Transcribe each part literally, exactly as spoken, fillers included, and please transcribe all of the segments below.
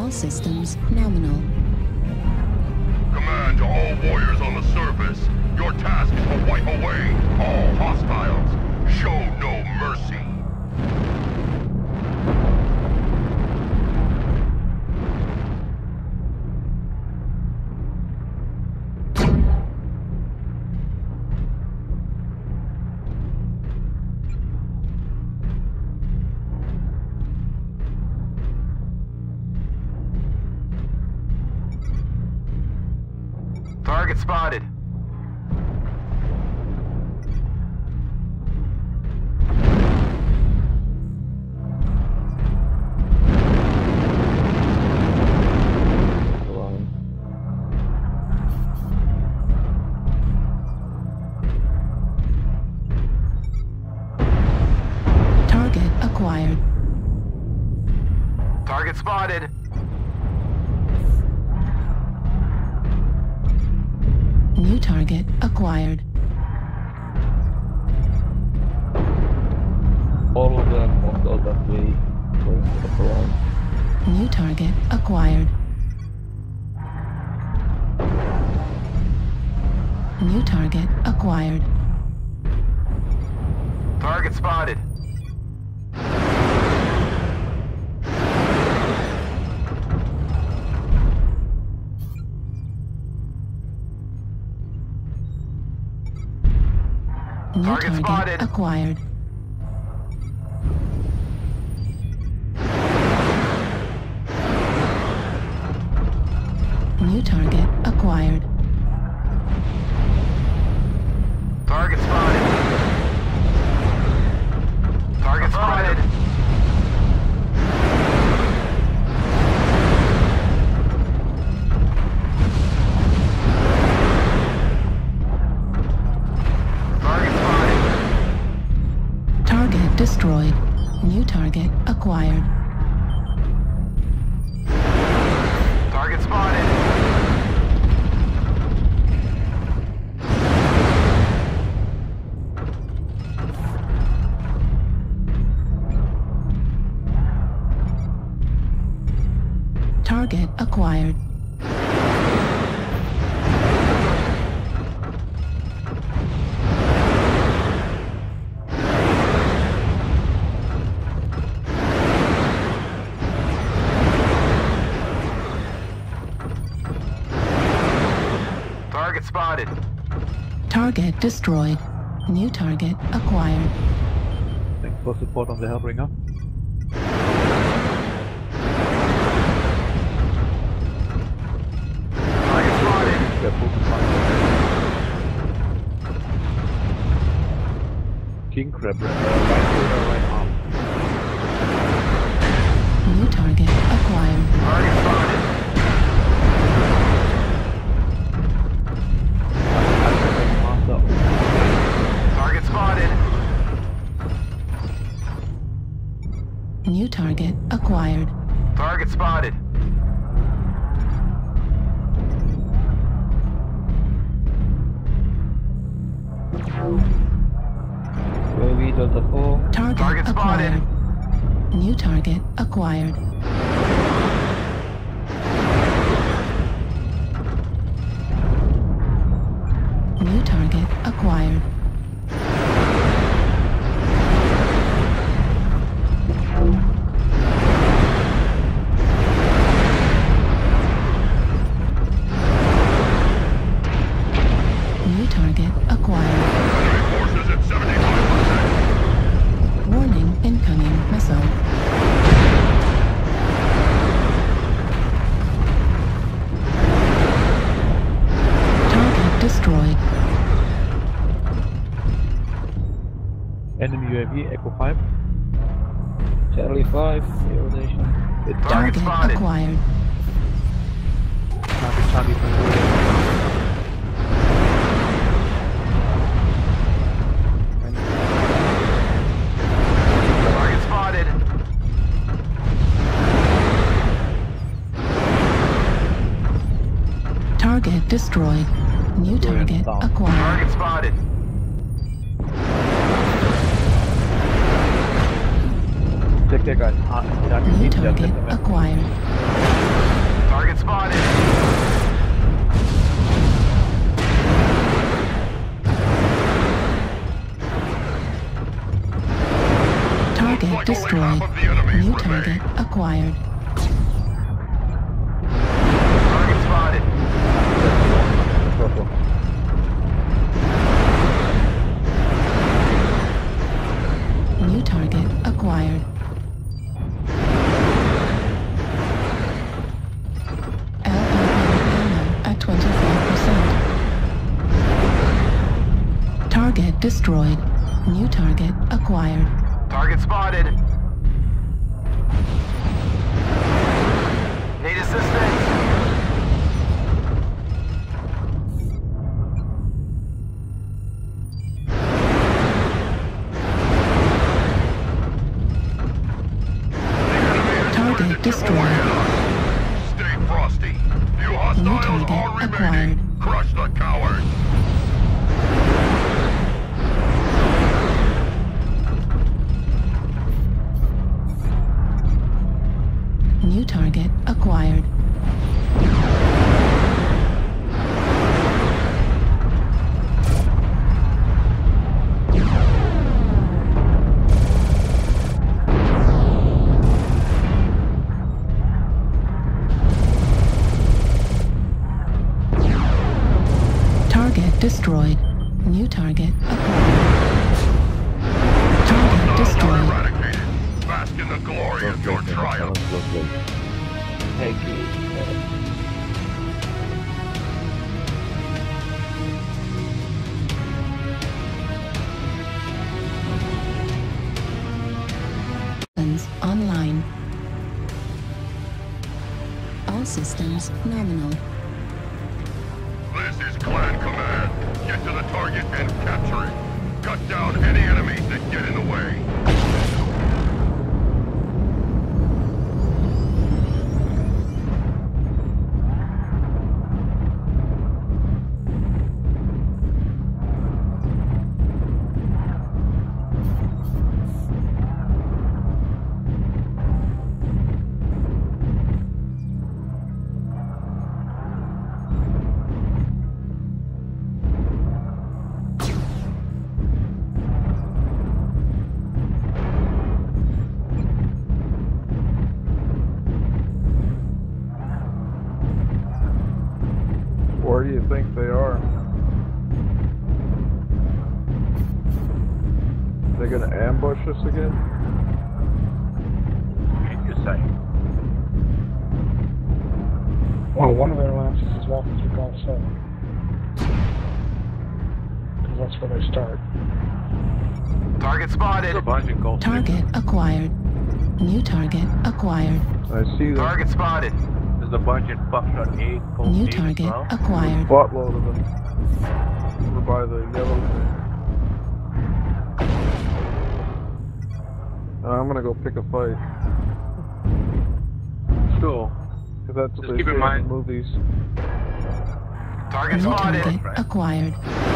All systems nominal. Command to all warriors on the surface. Your task is to wipe away all hostiles. Show no mercy. Target spotted. Target acquired. Target spotted. New target acquired. All of them won't go that way, going to the front. New target acquired. New target acquired. Target spotted. New Target target spotted. acquired. New target acquired. Target spotted. Target spotted. Target spotted. Target destroyed. New target acquired. Target spotted. Target acquired. Target spotted. Target destroyed. New target acquired. Thanks for support on the Hellbringer. Target spotted. They're both fine. King Crab, uh, right shoulder, right arm. New target acquired. Target spotted. Master. Target spotted. New target acquired. Target spotted. Where we Delta four. Target, Target spotted. acquired. New target acquired. New target acquired. New target acquired. Forces at seventy-five percent. Warning, incoming missile. Target destroyed. Enemy U A V, Echo five. Charlie five, Air Nation. It's Target Target spotted. acquired. Charlie, Charlie, Charlie. Target spotted. Target destroyed. New target down. acquired. Target spotted. Check there, guys. Ah, that New is target that. acquired. Target spotted. Target like only destroyed. half of the enemies New remain. target acquired. Target spotted. Purple. New target acquired. L O ammo at twenty-five percent. Target destroyed. New target acquired. Target spotted. Need assistance. Target destroyed. Stay frosty. You hostiles target are remaining. acquired. Crush the cowards. New target acquired. Target destroyed. New target acquired. Target Hostiles are destroyed. eradicated. Bask in the glory of your triumph. Thank you. Systems online. All systems nominal. This is Clan Command. Get to the target and capture it. Cut down any enemies that get in the way. Where do you think they are? They gonna ambush us again? What you say? Well, one of their lances is walking through Gulf seven. Because that's where they start. Target spotted. Target acquired. New target acquired. I see them. Target spotted. There's a bunch in Buckshot eight, Cold New eight as target well. acquired. Buttload of them. We're by the yellow thing. Uh, I'm gonna go pick a fight. Cool. Cause that's what Just they keep say in in mind- the movies. Target New spotted. target acquired.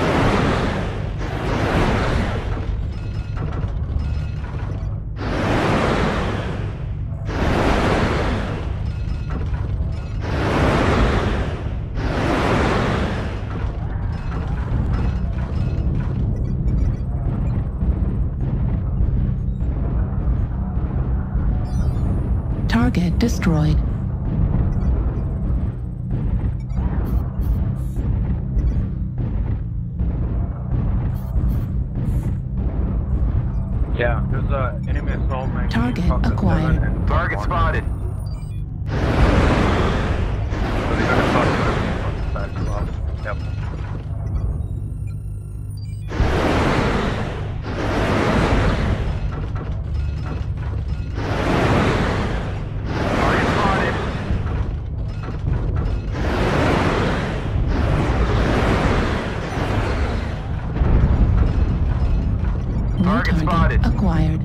Target destroyed. Yeah, there's a enemy assault magazine. Target Buckshot acquired. seven and Target one. spotted. So they got a shot on the side as well. Yep. Target spotted. New Target target spotted. acquired.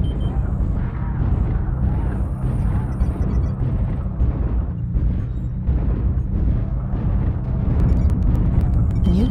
New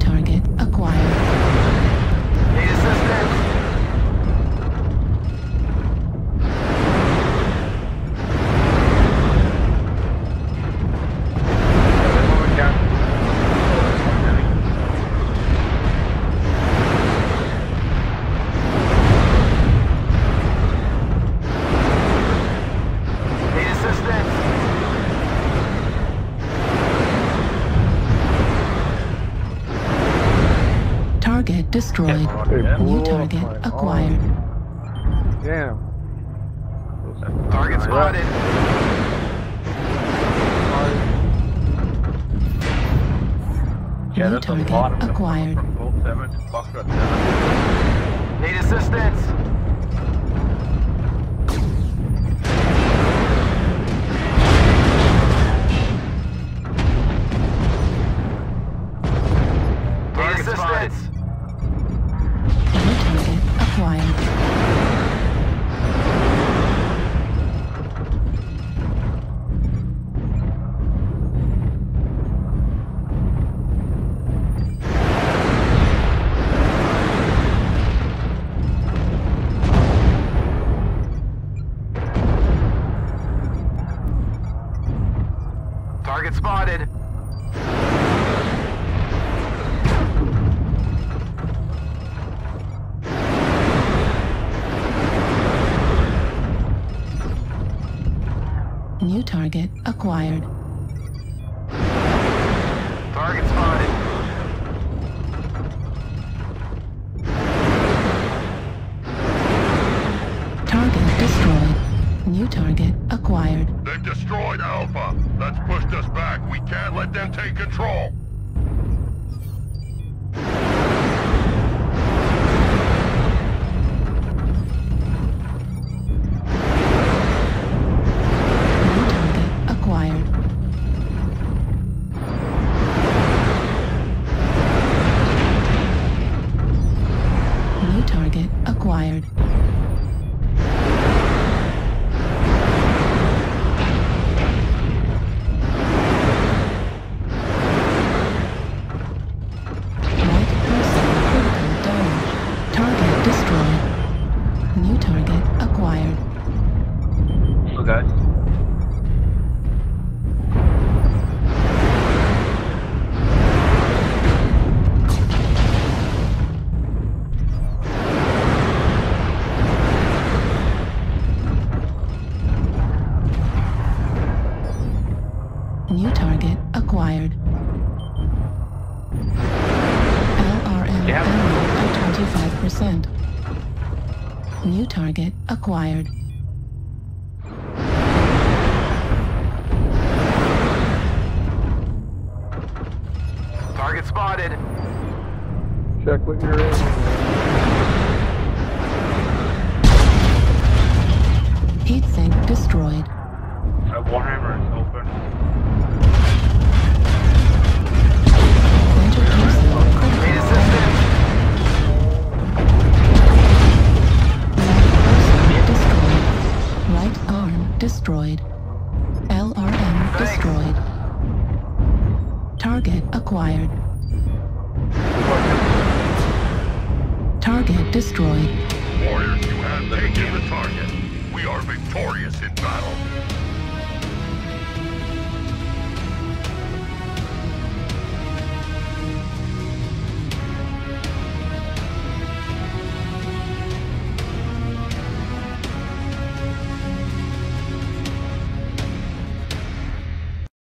destroyed. They blew New up target my acquired. arm. Damn. Target spotted. Yeah, New there's a target lot of them acquired. from both seven to Foxtrot seven. Need assistance. Need assistance. New target acquired. Target spotted. New target acquired. Target spotted. Target destroyed. New target acquired. They've destroyed Alpha. That's pushed us back. We can't let them take control. New target acquired. New target acquired. Right person critical damage. Target destroyed. New target acquired. So guys, New target acquired. L R M Yeah. ammo at twenty-five percent. New target acquired. Target spotted. Check what you're in. Heat sink destroyed. uh, Warhammer is open. Introducing Need critical assistance. Right arm destroyed. L R M Thanks. destroyed. Target acquired. Target destroyed. Warriors, you have taken the target. We are victorious in battle.